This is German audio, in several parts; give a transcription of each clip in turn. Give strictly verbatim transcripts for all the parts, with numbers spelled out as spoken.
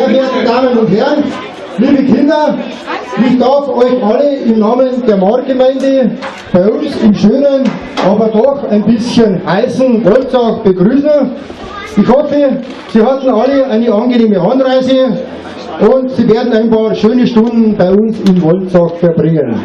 verehrten Damen und Herren, liebe Kinder, ich darf euch alle im Namen der Marktgemeinde bei uns im schönen, aber doch ein bisschen heißen Wolzach begrüßen. Ich hoffe, Sie hatten alle eine angenehme Anreise und Sie werden ein paar schöne Stunden bei uns in Wolzach verbringen.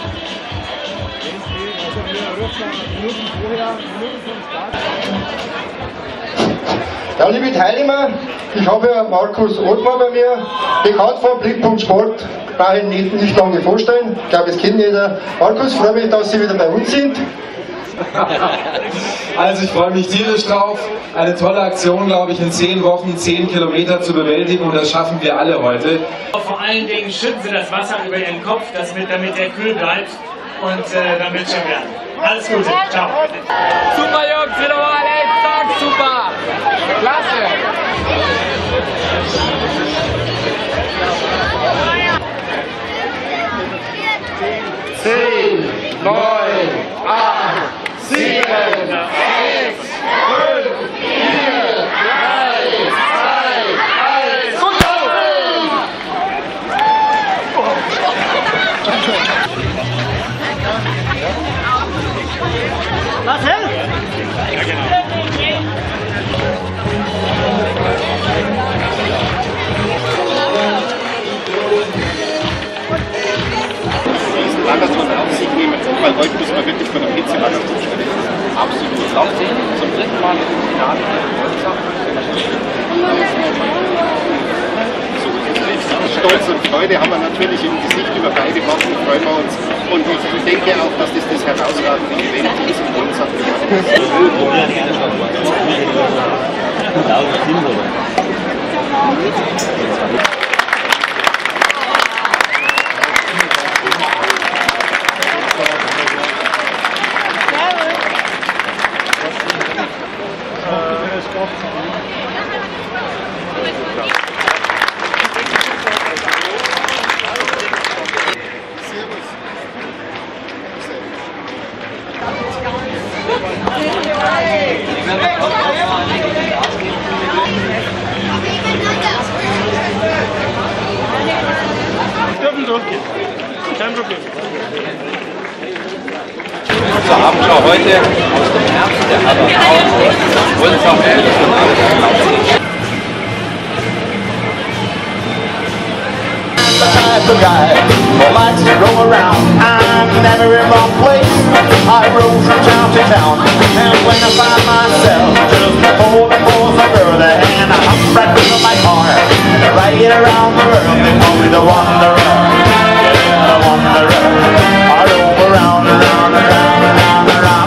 Ja, liebe Teilnehmer, ich habe ja Markus Othmar bei mir, bekannt vom Blickpunkt Sport, brauche ich nicht, nicht lange vorstellen, ich glaube, es kennt jeder. Markus, freue mich, dass Sie wieder bei uns sind. Also ich freue mich tierisch drauf, eine tolle Aktion, glaube ich, in zehn Wochen zehn Kilometer zu bewältigen und das schaffen wir alle heute. Vor allen Dingen schütten Sie das Wasser über Ihren Kopf, damit, damit der kühl bleibt und äh, dann wird es schon werden. Alles Gute, ciao. Super Jungs, wieder mal, ey, zack, super. Klasse. Zehn, neun, acht, sieben, sechs, fünf, vier, drei, zwei, eins und Was, hä? Marathon auf sich nehmen, weil heute muss man wirklich von der Hitze-Marathon stellen. Absolut. Lauf zehn zum dritten Mal im Finale in Wolzach. Stolz und Freude haben wir natürlich im Gesicht über beide Wochen, freuen wir uns. Und ich denke auch, dass das das herausragende Event ist in Wolzach. Zur Abendschau heute aus dem Herzen der Haberfrauen Wolzach The guy who likes to roll around. I'm never in one place. I roll from town to town, and when I find myself just before the falls of early, and I hop right into my car and I ride around the world. They call me the wanderer, yeah, the wanderer. I roll around, around, around, around, around.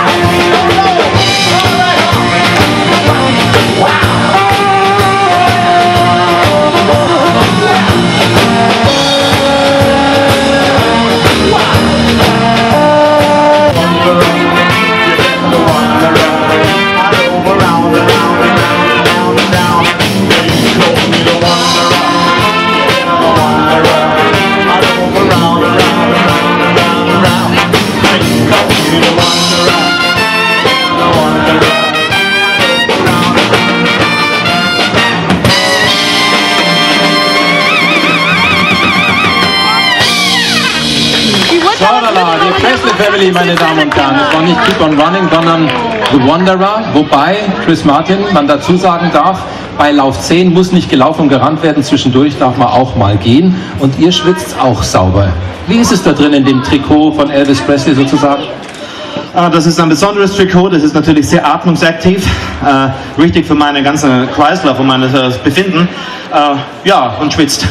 Die Presley Family, meine Damen und Herren, es war nicht Keep on Running, sondern The Wanderer, wobei Chris Martin, man dazu sagen darf, bei Lauf zehn muss nicht gelaufen und gerannt werden, zwischendurch darf man auch mal gehen und ihr schwitzt auch sauber. Wie ist es da drin in dem Trikot von Elvis Presley sozusagen? Das ist ein besonderes Trikot, das ist natürlich sehr atmungsaktiv, äh, wichtig für meine ganze Kreislauf und mein Befinden, äh, ja, und schwitzt.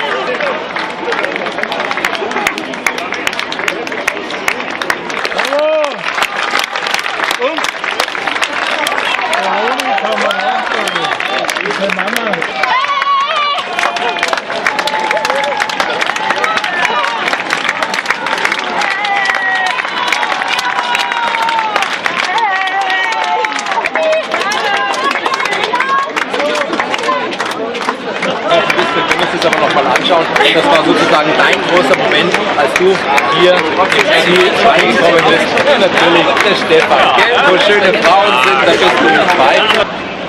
Bravo! uns aber noch mal anschauen. Das war sozusagen dein großer Moment, als du hier ins Ziel reingekommen bist. Und natürlich der Stefan, gell? Wo schöne Frauen sind, da bist du nicht weit.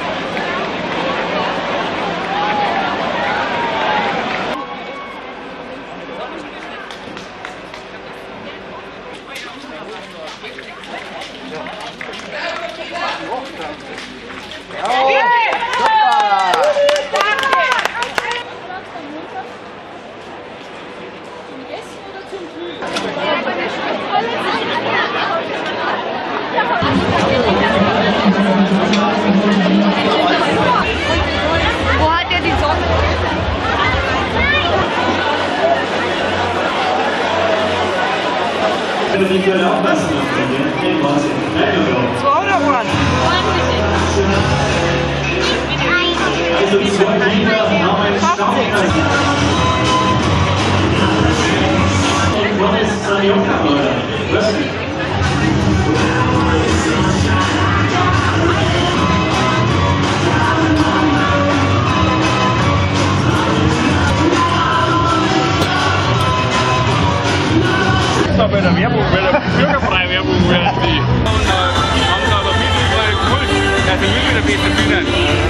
Wo hat er die Sonne? Also die zwei Kinder haben einen Stammpreis. Und was ist seine Jungfrau? Plötzlich. Bei der Werbung, bei der bürgerfreien Werbung werden die. Und äh, haben da aber viel über Kult, also will wieder besser finden.